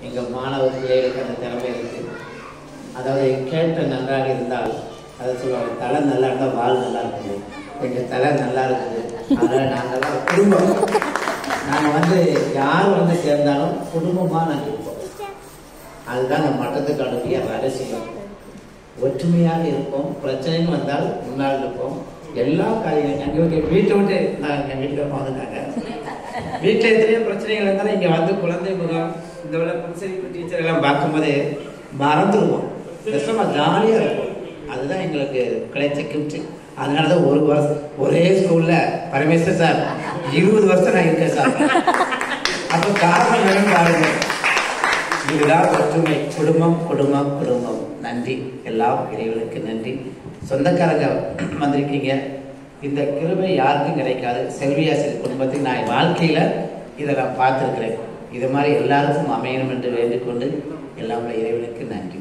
எங்கள் மாணவ பிள்ளைகளுக்கு அந்த திறமை இருக்குது. அதாவது கேட்ட நன்றாக இருந்தால் அதை சொல்லுவாங்க, தலை நல்லா இருந்தால் வால் நல்லா இருக்குது. எங்கள் தலை நல்லா இருக்குது. அதனால் நாங்கள் குடும்பம், நாங்கள் யார் சேர்ந்தாலும் குடும்பமாக நாங்கள் இருப்போம். அதுதான் நம்ம மட்டத்துக்கு அனுப்பிய ரகசியம். ஒற்றுமையாக இருப்போம். பிரச்சனைன்னு வந்தால் முன்னால் இருப்போம். எல்லா காரியங்களும் எங்கள் வீட்டை விட்டு எங்கள் வீட்டில் வந்துட்டாங்க. வீட்டில் எத்தனையோ பிரச்சனைகள் இருந்தாலும் இங்கே குழந்தை முகம் இந்த விட புன்சரிப்பு டீச்சர் எல்லாம் பார்க்கும்போதே மறந்துடுவோம். கஷ்டமாக ஜாலியாக இருக்கும். அதுதான் எங்களுக்கு கிடைச்ச கிஃப்ட். அதனால தான் ஒரு வருஷம் ஒரே ஸ்கூலில் பரமேஸ்வர் சார் 20 வருஷம் நான் இருக்கேன் சார். அப்போ காரணம் வேணும் பாருங்க. இதுதான் ஒற்றுமை. குடும்பம் குடும்பம் குடும்பம். நன்றி. எல்லாம் இறைவனுக்கு நன்றி. சொந்தக்காரங்க வந்திருக்கீங்க. இந்த கிருபை யாருக்கும் கிடைக்காது. செல்வியாசிரியர் குடும்பத்தில் நான் வாழ்க்கையில் இதை நான் பார்த்துருக்கிறேன். இது மாதிரி எல்லாருக்கும் அமையணும் என்று வேண்டிக்கொண்டு எல்லாம் இறைவனுக்கு நன்றி.